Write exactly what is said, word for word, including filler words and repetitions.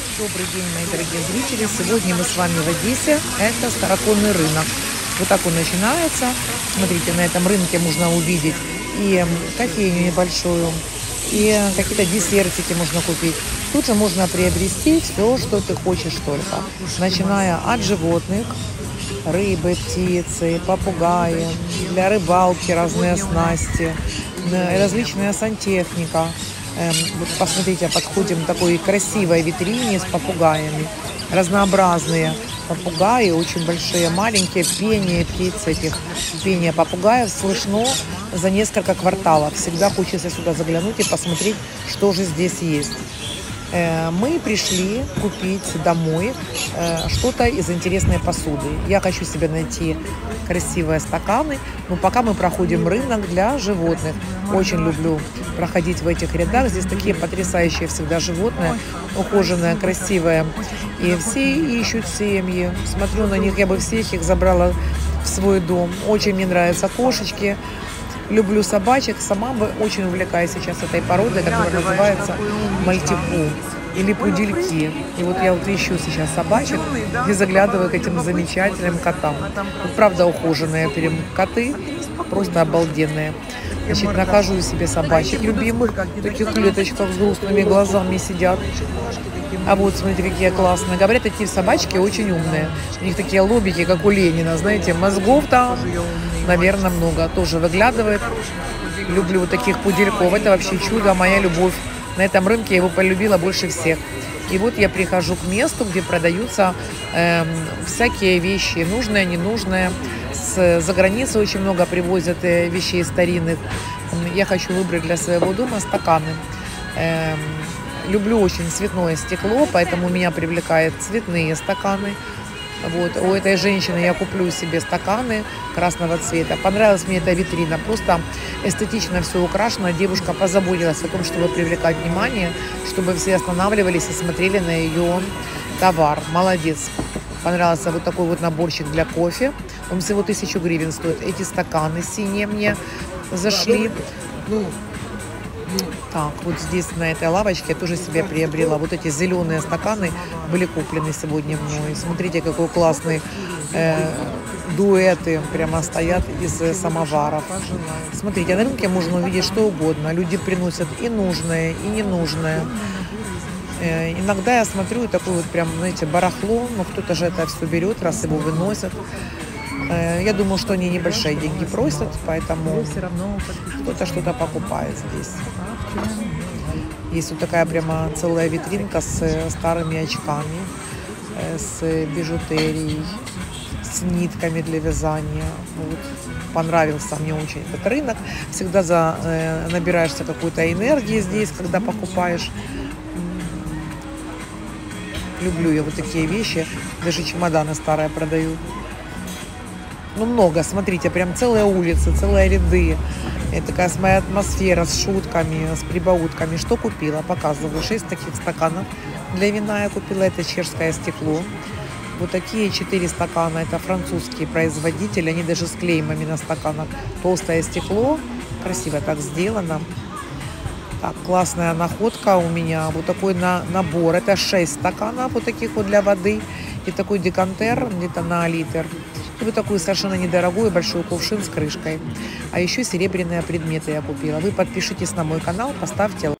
Добрый день, мои дорогие зрители! Сегодня мы с вами в Одессе. Это староконный рынок. Вот так он начинается. Смотрите, на этом рынке можно увидеть и кофейню небольшую, и какие-то десертики можно купить. Тут же можно приобрести все, что ты хочешь только. Начиная от животных, рыбы, птицы, попугаи, для рыбалки разные снасти, различная сантехника. Вот посмотрите, подходим к такой красивой витрине с попугаями. Разнообразные попугаи, очень большие, маленькие, пение птиц этих, пение попугаев слышно за несколько кварталов. Всегда хочется сюда заглянуть и посмотреть, что же здесь есть. Мы пришли купить домой что-то из интересной посуды. Я хочу себе найти красивые стаканы, но пока мы проходим рынок для животных. Очень люблю проходить в этих рядах. Здесь такие потрясающие всегда животные, ухоженные, красивые. И все ищут семьи. Смотрю на них, я бы всех их забрала в свой дом. Очень мне нравятся кошечки. Люблю собачек, сама бы очень увлекаюсь сейчас этой породой, которая называется мальтипу или пудельки. И вот я вот ищу сейчас собачек и заглядываю к этим замечательным котам. Вот правда ухоженные прям коты, просто обалденные. Значит, нахожу себе собачек любимых, в таких клеточках с грустными глазами сидят. А вот, смотрите, какие классные. Говорят, эти собачки очень умные. У них такие лобики, как у Ленина, знаете, мозгов там, наверное, много. Тоже выглядывает. Люблю вот таких пудельков. Это вообще чудо, моя любовь. На этом рынке я его полюбила больше всех. И вот я прихожу к месту, где продаются э, всякие вещи, нужные, ненужные. С-за границы очень много привозят э, вещей старинных. Я хочу выбрать для своего дома стаканы. Э, люблю очень цветное стекло, поэтому меня привлекают цветные стаканы. Вот. У этой женщины я куплю себе стаканы красного цвета. Понравилась мне эта витрина. Просто эстетично все украшено. Девушка позаботилась о том, чтобы привлекать внимание, чтобы все останавливались и смотрели на ее товар. Молодец. Понравился вот такой вот наборчик для кофе. Он всего тысячу гривен стоит. Эти стаканы синие мне зашли. Так, вот здесь на этой лавочке я тоже себе приобрела. Вот эти зеленые стаканы были куплены сегодня мной. Смотрите, какой классный э, дуэты прямо стоят из э, самоваров. Смотрите, на рынке можно увидеть что угодно. Люди приносят и нужное, и ненужное. Э, иногда я смотрю и такое вот прям, знаете, барахло. Но кто-то же это все берет, раз его выносят. Я думаю, что они небольшие деньги просят, поэтому кто-то что-то покупает здесь. Есть вот такая прямо целая витринка с старыми очками, с бижутерией, с нитками для вязания. Вот. Понравился мне очень этот рынок. Всегда за, э, набираешься какой-то энергии здесь, когда покупаешь. Люблю я вот такие вещи. Даже чемоданы старые продаю. Ну, много, смотрите, прям целые улицы, целые ряды. Это такая моя атмосфера с шутками, с прибаутками. Что купила? Показываю. Шесть таких стаканов для вина я купила. Это чешское стекло. Вот такие четыре стакана. Это французские производители. Они даже с клеймами на стаканах. Толстое стекло. Красиво так сделано. Так, классная находка у меня. Вот такой на, набор. Это шесть стаканов вот таких вот для воды. И такой декантер где-то на литр. И вот такую совершенно недорогую большой кувшин с крышкой. А еще серебряные предметы я купила. Вы подпишитесь на мой канал, поставьте лайк.